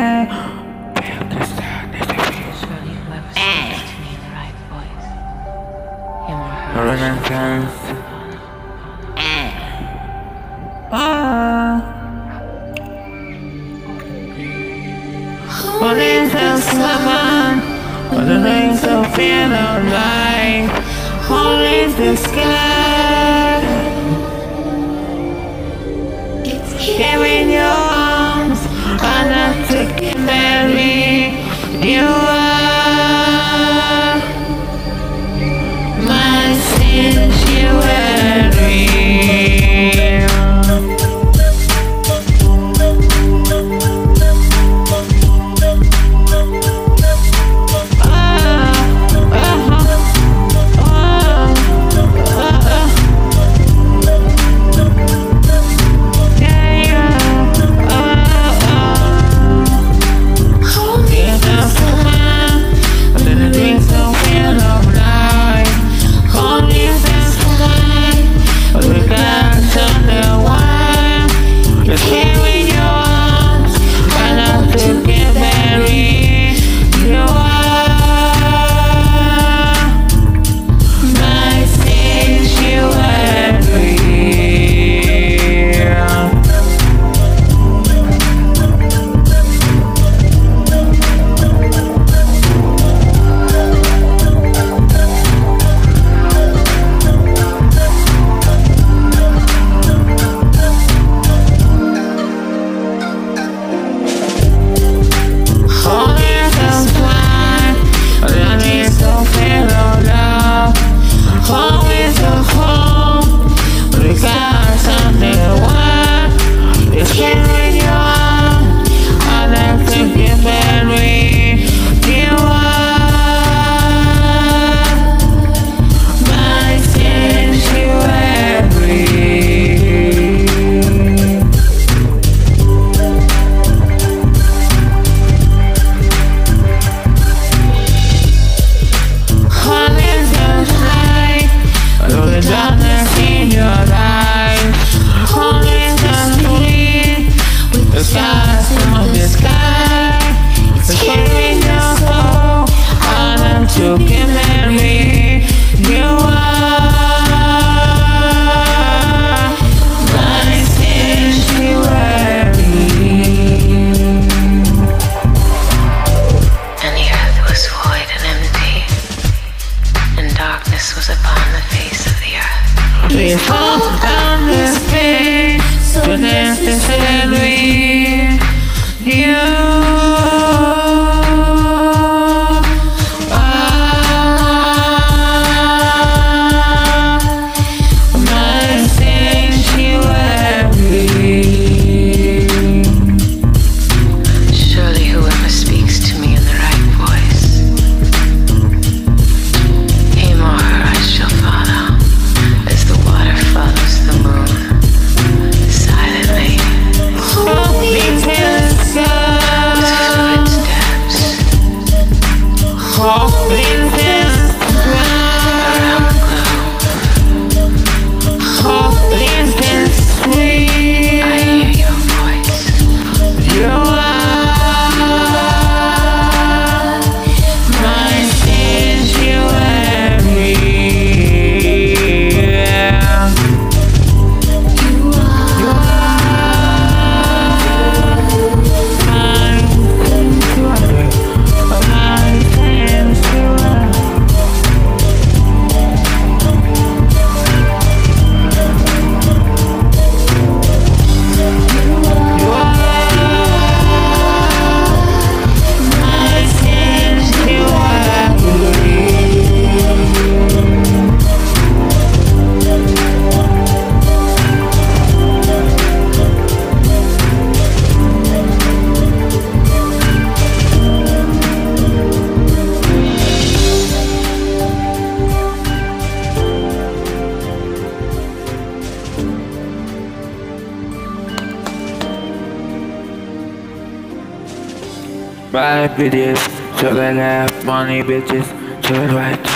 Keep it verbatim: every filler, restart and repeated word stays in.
What is the sun? What the things of fear of life? What is the sky? Here in your arms, I'm not taking me. You are my sanctuary. Was upon the face of the earth. We fall down this pain, so necessarily you are my sanctuary. Surely whoever speaks to me in the right voice, him or her I shall follow, as the water follows the moon, silently, Holding to the sky, with fluid steps, holding to the around the globe. holding to the sweet. I hear your voice. You are my sanctuary. You are my sanctuary. My sanctuary. You are my Buy bitches, so they have money bitches, so right.